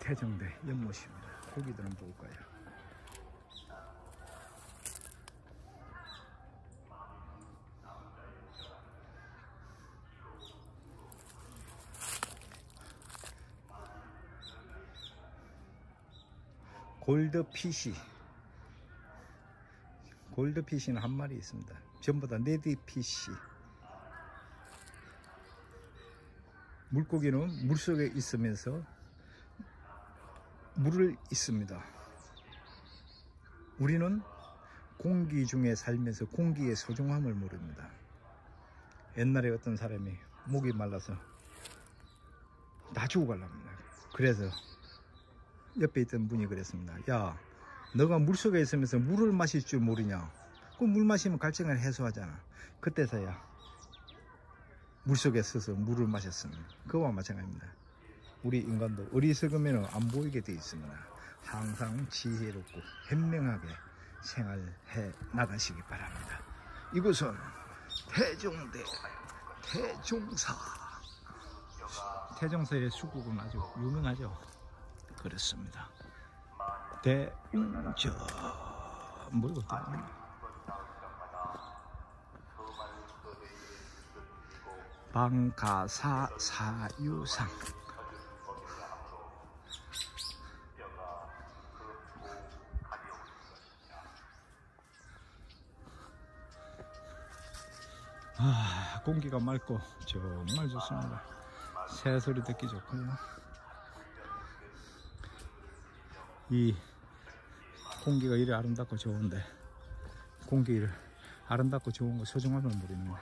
태종대 연못입니다. 고기들 한번 볼까요? 골드피쉬. 골드피쉬는 한 마리 있습니다. 전부 다 레디피쉬. 물고기는 물속에 있으면서 물을 있습니다. 우리는 공기 중에 살면서 공기의 소중함을 모릅니다. 옛날에 어떤 사람이 목이 말라서 다 죽어가랍니다. 그래서 옆에 있던 분이 그랬습니다. 야, 너가 물속에 있으면서 물을 마실 줄 모르냐? 그 물 마시면 갈증을 해소하잖아. 그때서야 물속에 서서 물을 마셨습니다. 그와 마찬가지입니다. 우리 인간도 어리석으면 안 보이게 되어 있습니다. 항상 지혜롭고 현명하게 생활해 나가시기 바랍니다. 이곳은 태종대 태종사. 태종사의 수국은 아주 유명하죠. 그렇습니다. 대웅저 뭐이거 방가사 사유상. 공기가 맑고 정말 좋습니다. 새소리 듣기 좋고요. 이 공기가 이래 아름답고 좋은데 공기를 아름답고 좋은 거 소중함을 모릅니다.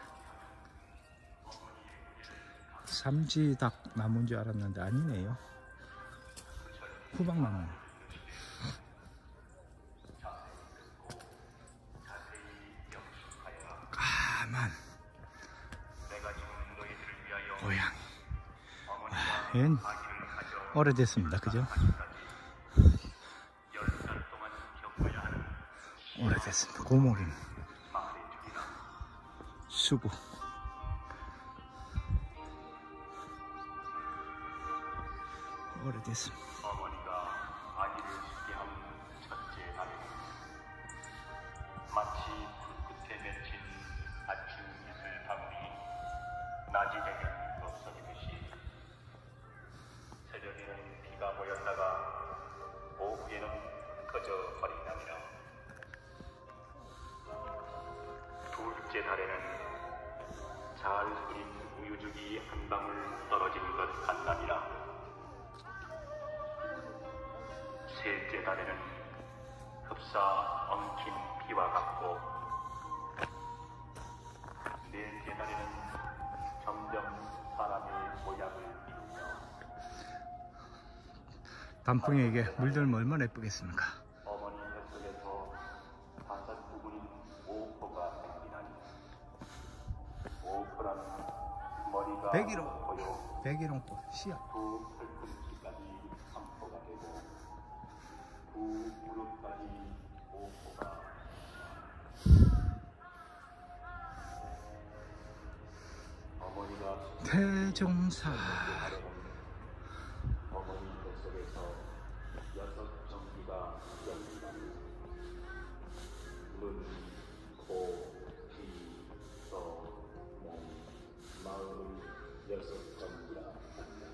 삼지닭 나무인 줄 알았는데 아니네요. 후박나무. 까만 고양이. 얘는 오래됐습니다. 그죠? 오래됐습니다. 고목임 수구. 오래됐습니다. 어머니가 아기를 쉬게 하는 첫째 날에는 마치 불끝에 맺힌 아침 이슬 방울이 낮이 되면 없어지듯이 새벽에는 비가 모였다가 오후에는 꺼져 버린다며 둘째 달에는 잘 흐린 우유죽이 한 방울 떨어지는 것 같다니라. 셋째 달에는 흡사 엉킨 비와 같고 넷째 달에는 점점 사람의 모양을 띠우며 단풍에게 물들면 얼마나 예쁘겠습니까? 어머니 뱃속에서 다섯 부분인 오호가 생기나니 오호라는 머리가 백일홍꽃 씨앗. 두 팔꿈치까지 삼포가 되고 두 무릎까지 오호가 어머니가 태종사. 어머니 뱃속에서 6 정기가 열리나니 눈, 코, 귀, 서, 몸, 마음을 6 정기라 한다.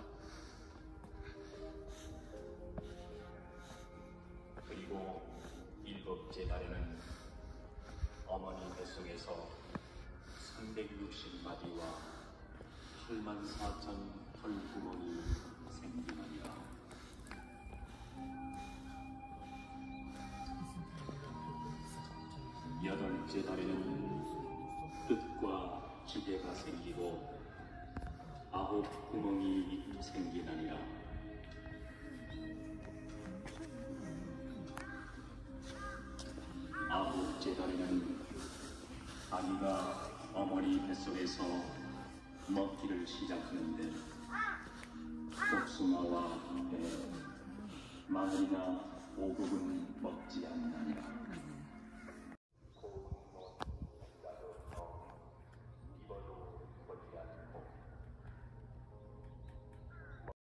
그리고 7째 달에는 어머니 뱃속에서 360마디와 84,000 털구멍이 생기느니라. 8째 달에는 뜻과 기계가 생기고 9 구멍이 생기느니라. 9째 달에는 아기가 어머니 뱃속에서 먹기를 시작하는데 복숭아와 배, 마늘이나 오곡은 먹지 않느니라.